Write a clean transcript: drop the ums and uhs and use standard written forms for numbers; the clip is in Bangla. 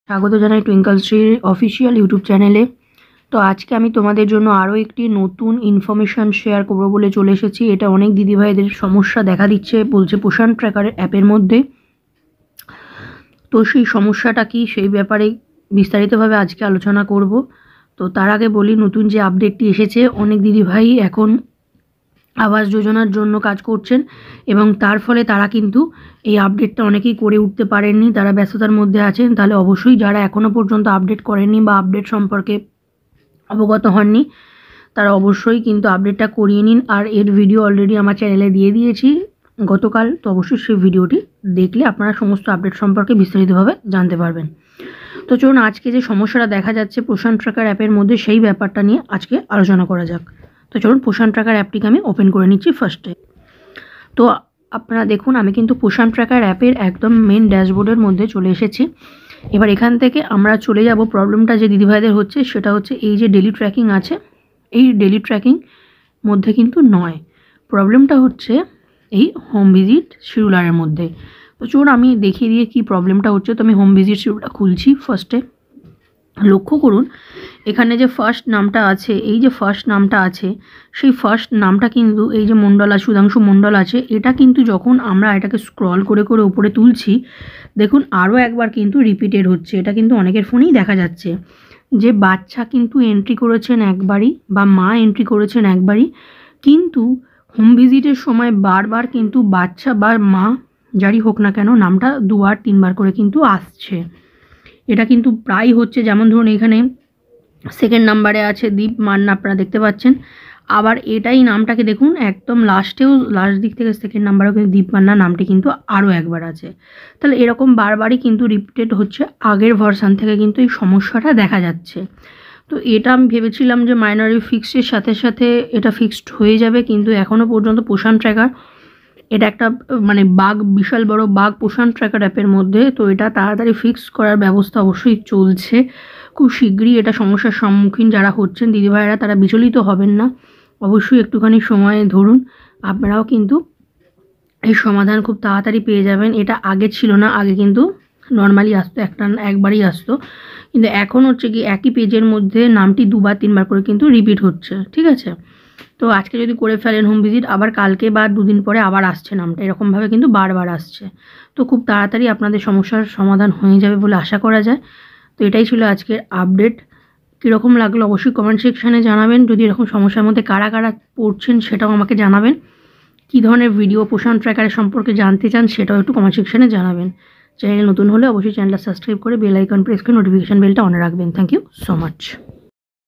স্বাগত জানাই টুইঙ্কলশ্রীর অফিসিয়াল ইউটিউব চ্যানেলে। তো আজকে আমি তোমাদের জন্য আরও একটি নতুন ইনফরমেশান শেয়ার করবো বলে চলে এসেছি। এটা অনেক দিদিভাইদের সমস্যা দেখা দিচ্ছে, বলছে পোষণ ট্র্যাকারের অ্যাপের মধ্যে। তো সেই সমস্যাটা কি, সেই ব্যাপারে বিস্তারিতভাবে আজকে আলোচনা করব। তো তার আগে বলি, নতুন যে আপডেটটি এসেছে, অনেক দিদিভাই এখন আবাস যোজনার জন্য কাজ করছেন এবং তার ফলে তারা কিন্তু এই আপডেটটা অনেকেই করে উঠতে পারেননি, তারা ব্যস্ততার মধ্যে আছেন। তাহলে অবশ্যই যারা এখনও পর্যন্ত আপডেট করেননি বা আপডেট সম্পর্কে অবগত হননি, তারা অবশ্যই কিন্তু আপডেটটা করিয়ে নিন। আর এর ভিডিও অলরেডি আমার চ্যানেলে দিয়ে দিয়েছি গতকাল, তো অবশ্যই সেই ভিডিওটি দেখলে আপনারা সমস্ত আপডেট সম্পর্কে বিস্তারিতভাবে জানতে পারবেন। তো চলুন আজকে যে সমস্যাটা দেখা যাচ্ছে পোষণ ট্র্যাকার অ্যাপের মধ্যে, সেই ব্যাপারটা নিয়ে আজকে আলোচনা করা যাক। তো চলুন পোষণ ট্র্যাকার অ্যাপটিকে আমি ওপেন করে নিচ্ছি ফার্স্টে। তো আপনারা দেখুন, আমি কিন্তু পোষণ ট্র্যাকার অ্যাপের একদম মেন ড্যাশবোর্ডের মধ্যে চলে এসেছি। এবার এখান থেকে আমরা চলে যাব, প্রবলেমটা যে দিদিভাইদের হচ্ছে সেটা হচ্ছে এই যে ডেলি ট্র্যাকিং আছে, এই ডেলি ট্র্যাকিং মধ্যে কিন্তু নয়, প্রবলেমটা হচ্ছে এই হোম ভিজিট শিডিউলারের মধ্যে। তো চলুন আমি দেখিয়ে দিয়ে কী প্রবলেমটা হচ্ছে। তো আমি হোম ভিজিট শিডিউলটা খুলছি ফার্স্টে। লক্ষ্য করুন এখানে যে ফার্স্ট নামটা আছে, এই যে ফার্স্ট নামটা আছে, সেই ফার্স্ট নামটা কিন্তু এই যে মণ্ডল, সুধাংশু মণ্ডল আছে, এটা কিন্তু যখন আমরা এটাকে স্ক্রল করে করে উপরে তুলছি, দেখুন আরও একবার কিন্তু রিপিটেড হচ্ছে। এটা কিন্তু অনেকের ফোনেই দেখা যাচ্ছে যে বাচ্চা কিন্তু এন্ট্রি করেছেন একবারই বা মা এন্ট্রি করেছেন একবারই, কিন্তু হোম ভিজিটের সময় বারবার কিন্তু বাচ্চা বা মা যারই হোক না কেন নামটা দুবার তিনবার করে কিন্তু আসছে। এটা কিন্তু প্রায় হচ্ছে। যেমন ধরুন এখানে সেকেন্ড নাম্বারে আছে দীপ মান্না, আপনারা দেখতে পাচ্ছেন। আবার এটাই নামটাকে দেখুন একদম লাস্টেও, লাস্ট দিক থেকে সেকেন্ড নাম্বারেও কিন্তু দীপ মান্না নামটি কিন্তু আরও একবার আছে। তাহলে এরকম বারবারই কিন্তু রিপিটেড হচ্ছে, আগের ভার্সান থেকে কিন্তু এই সমস্যাটা দেখা যাচ্ছে। তো এটা আমি ভেবেছিলাম যে মাইনরি ফিক্সডের সাথে সাথে এটা ফিক্সড হয়ে যাবে, কিন্তু এখনও পর্যন্ত পোষণ ট্র্যাকার, এটা একটা মানে বাগ, বিশাল বড় বাগ পোষণ ট্র্যাকার অ্যাপের মধ্যে। তো এটা তাড়াতাড়ি ফিক্স করার ব্যবস্থা অবশ্যই চলছে, খুব শীঘ্রই এটা সমস্যার সম্মুখীন যারা হচ্ছেন দিদিভাইরা তারা বিচলিত হবেন না, অবশ্যই একটুখানি সময় ধরুন, আপনারাও কিন্তু এই সমাধান খুব তাড়াতাড়ি পেয়ে যাবেন। এটা আগে ছিল না, আগে কিন্তু নর্মালি আসতো, একবারই আসতো, কিন্তু এখন হচ্ছে কি একই পেজের মধ্যে নামটি দুবার তিনবার করে কিন্তু রিপিট হচ্ছে, ঠিক আছে। তো আজকে যদি করে ফেলেন হোম ভিজিট, আবার কালকে বা দুদিন পরে আবার আসছে নামটা, এরকমভাবে কিন্তু বারবার আসছে। তো খুব তাড়াতাড়ি আপনাদের সমস্যার সমাধান হয়ে যাবে বলে আশা করা যায়। তো এটাই ছিল আজকের আপডেট। কীরকম লাগলো অবশ্যই কমেন্ট সেকশানে জানাবেন। যদি এরকম সমস্যার মধ্যে কারা কারা পড়ছেন সেটাও আমাকে জানাবেন। কী ধরনের ভিডিও পোষণ ট্র্যাকারের সম্পর্কে জানতে চান সেটাও একটু কমেন্ট সেকশানে জানাবেন। চ্যানেল নতুন হলে অবশ্যই চ্যানেলটা সাবস্ক্রাইব করে বেল আইকন প্রেস করে নোটিফিকেশান বেলটা অন রাখবেন। Thank you so much.